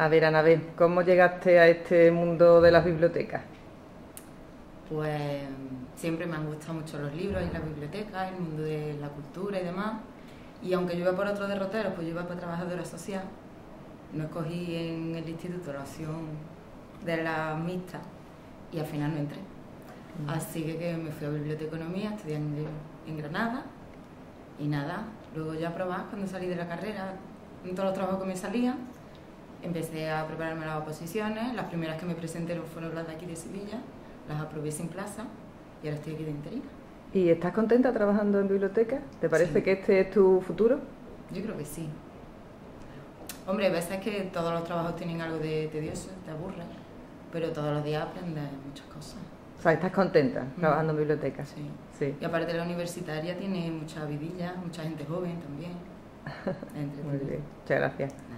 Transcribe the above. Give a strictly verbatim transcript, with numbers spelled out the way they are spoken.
A ver, Anabel, ¿cómo llegaste a este mundo de las bibliotecas? Pues siempre me han gustado mucho los libros y las bibliotecas, el mundo de la cultura y demás. Y aunque yo iba por otros derroteros, pues yo iba para trabajadora social. No escogí en el instituto la opción de la mixta y al final no entré. Mm. Así que, que me fui a biblioteconomía, estudié en, en Granada y nada, luego ya probaba cuando salí de la carrera, en todos los trabajos que me salían, empecé a prepararme las oposiciones. Las primeras que me presenté fueron las de aquí de Sevilla, las aprobé sin plaza y ahora estoy aquí de interina. ¿Y estás contenta trabajando en biblioteca? ¿Te parece Sí. que este es tu futuro? Yo creo que sí. Hombre, a veces que todos los trabajos tienen algo de tedioso, te aburre, pero todos los días aprendes muchas cosas. O sea, ¿estás contenta trabajando mm. en biblioteca? Sí. Sí. Y aparte la universitaria tiene mucha vidilla, mucha gente joven también. Muy bien, muchas gracias.